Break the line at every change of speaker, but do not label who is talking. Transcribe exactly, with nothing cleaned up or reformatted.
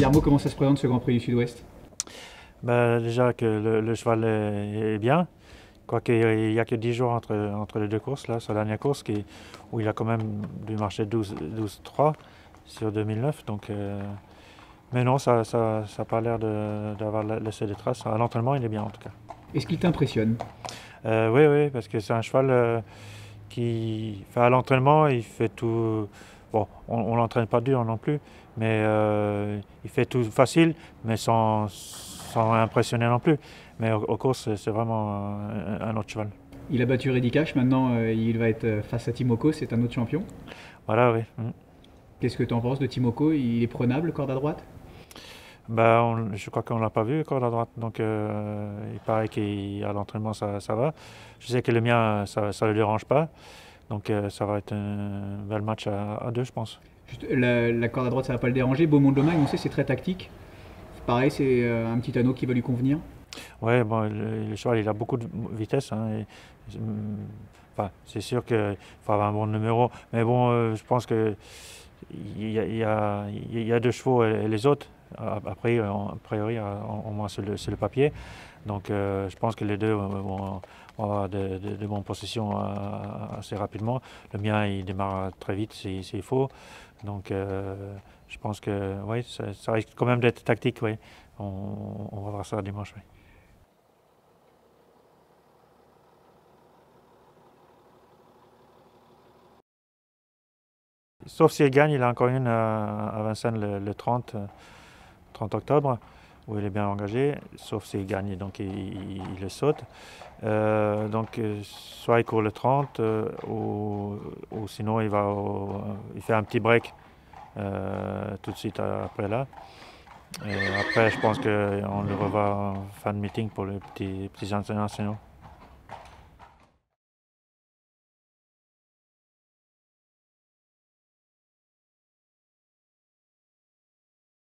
Guillermo, comment ça se présente ce Grand Prix du Sud-Ouest?
Ben, déjà que le, le cheval est, est bien, quoiqu'il n'y a que dix jours entre, entre les deux courses, là, sur la dernière course, qui, où il a quand même dû marcher douze trois sur deux mille neuf. Donc, euh, mais non, ça n'a ça, ça pas l'air d'avoir laissé des traces. À l'entraînement, il est bien en tout cas.
Est-ce qu'il t'impressionne?
Euh, oui, oui, parce que c'est un cheval euh, qui, enfin, à l'entraînement, il fait tout. Bon, on ne l'entraîne pas dur non plus, mais euh, il fait tout facile, mais sans, sans impressionner non plus. Mais au, au course, c'est vraiment un, un autre cheval.
Il a battu Reddy Cash, maintenant euh, il va être euh, face à Timoko, c'est un autre champion.
Voilà, oui. Mm.
Qu'est-ce que tu en penses de Timoko? Il est prenable, corde à droite?
Bah, on- je crois qu'on ne l'a pas vu corde à droite, donc euh, il paraît qu'à l'entraînement ça, ça va. Je sais que le mien, ça ne le dérange pas, donc euh, ça va être un bel match à, à deux, je pense.
Juste, la, la corde à droite, ça va pas le déranger. Beaumont de Lomagne, on sait, c'est très tactique. Pareil, c'est euh, un petit anneau qui va lui convenir.
Ouais, bon, le, le cheval, il a beaucoup de vitesse, hein, et, enfin, c'est sûr qu'il faut avoir un bon numéro, mais bon, euh, je pense que il y a, il y a, il y a deux chevaux et, et les autres. Après, a priori, au moins sur le, sur le papier. Donc, euh, je pense que les deux vont, vont avoir de, de, de bonnes possessions assez rapidement. Le mien, il démarre très vite s'il si, si faut. Donc, euh, je pense que oui, ça, ça risque quand même d'être tactique. Oui. On, on va voir ça dimanche. Oui. Sauf s'il gagne, il a encore une à, à Vincennes le, le trente, trente octobre, où il est bien engagé, sauf s'il gagne, donc il, il, il le saute. Euh, donc soit il court le trente, euh, ou, ou sinon il, va au, il fait un petit break euh, tout de suite après là. Et après, je pense qu'on le revoit en fin de meeting pour les petits, petits internationaux.